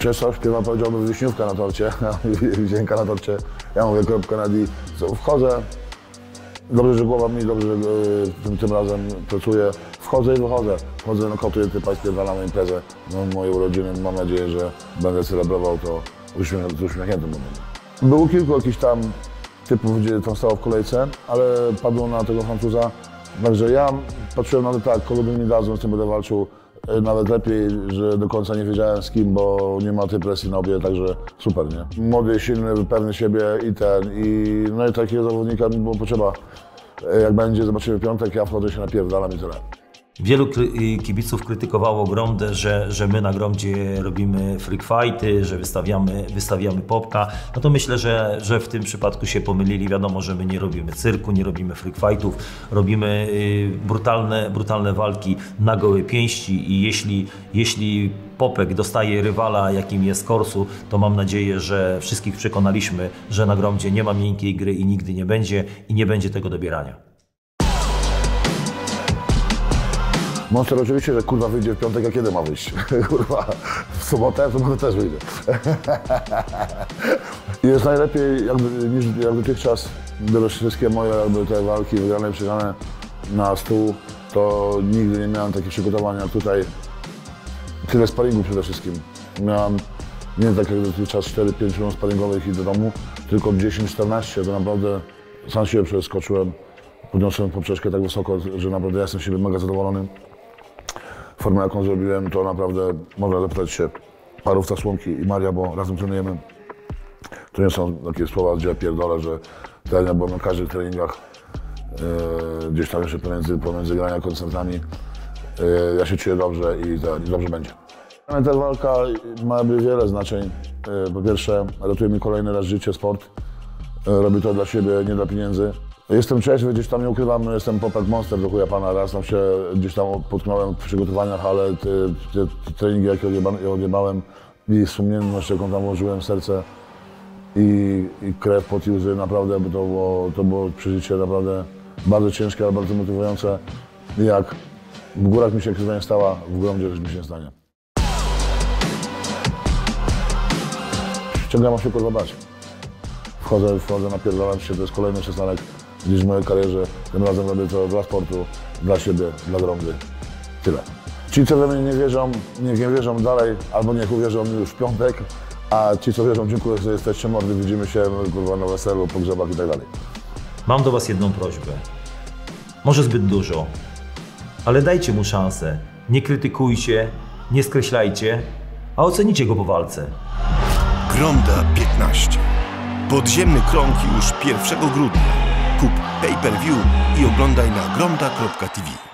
Czesław śpiewa, powiedziałbym, wiśniówka na torcie, wisienka na torcie. Ja mówię kropka na D. Wchodzę, dobrze, że głowa mi, dobrze, że tym razem pracuję. Wchodzę i wychodzę. Wchodzę, no kotuję typa, spierdalamy imprezę. No, moje urodziny, mam nadzieję, że będę celebrował to z uśmiechniętym momentem. Było kilku jakichś tam typów, gdzie tam stało w kolejce, ale padło na tego Francuza. Także ja patrzyłem na to tak, kogo by mi dadzą, z tym będę walczył. Nawet lepiej, że do końca nie wiedziałem z kim, bo nie ma tej presji na obie, także super, nie? Młody, silny, pewny siebie no i takiego zawodnika mi było potrzeba. Jak będzie, zobaczymy piątek, ja wchodzę się napierdalam i tyle. Wielu kibiców krytykowało Gromdę, że my na Gromdzie robimy freak fighty, że wystawiamy popka. No to myślę, że w tym przypadku się pomylili. Wiadomo, że my nie robimy cyrku, nie robimy freak fightów, robimy brutalne walki na gołe pięści i jeśli Popek dostaje rywala, jakim jest Korsu, to mam nadzieję, że wszystkich przekonaliśmy, że na Gromdzie nie ma miękkiej gry i nigdy nie będzie i nie będzie tego dobierania. Monster oczywiście, że kurwa wyjdzie w piątek, a kiedy ma wyjść? Kurwa, w sobotę też wyjdzie. I jest najlepiej, niż dotychczas, biorąc wszystkie moje te walki wygrane i przegrane na stół, to nigdy nie miałem takich przygotowań jak tutaj. Tyle sparingu przede wszystkim. Miałem nie tak jak dotychczas 4-5 rund sparingowych i do domu, tylko 10-14, to naprawdę sam siebie przeskoczyłem. Podniosłem poprzeczkę tak wysoko, że naprawdę jestem z siebie mega zadowolony. Formę, jaką zrobiłem, to naprawdę można zapytać się Parówca, Słomki i Maria, bo razem trenujemy. To nie są takie słowa, gdzie ja pierdolę, że trener, bo na każdych treningach gdzieś tam jeszcze pomiędzy grania koncertami ja się czuję dobrze i dobrze będzie. Ta walka ma wiele znaczeń. Po pierwsze, ratuje mi kolejny raz życie, sport. Robię to dla siebie, nie dla pieniędzy. Jestem trzeźwy, gdzieś tam nie ukrywam, jestem Popek Monster do chuja pana. Raz tam się gdzieś tam potknąłem w przygotowaniach, ale te treningi, jakie odjebałem i sumienność, jaką tam włożyłem w serce i krew, pot i łzy, naprawdę to było przeżycie naprawdę bardzo ciężkie, ale bardzo motywujące. I jak w górach mi się krzywda nie stała, w Gromdzie też mi się nie stanie. Ciągle mam się kurwa bać. Wchodzę, napierdalam się, to jest kolejny przystanek gdzieś w mojej karierze. Tym razem robię to dla sportu, dla siebie, dla Gromdy. Tyle. Ci, co we mnie nie wierzą, niech nie wierzą dalej, albo niech uwierzą już w piątek, a ci, co wierzą, dziękuję, że jesteście mordy, widzimy się kurwa na weselu, pogrzebach i tak dalej. Mam do was jedną prośbę. Może zbyt dużo, ale dajcie mu szansę. Nie krytykujcie, nie skreślajcie, a ocenicie go po walce. Gromda 15. Podziemny krąg już 1 grudnia. Kup pay-per-view i oglądaj na gromda.tv.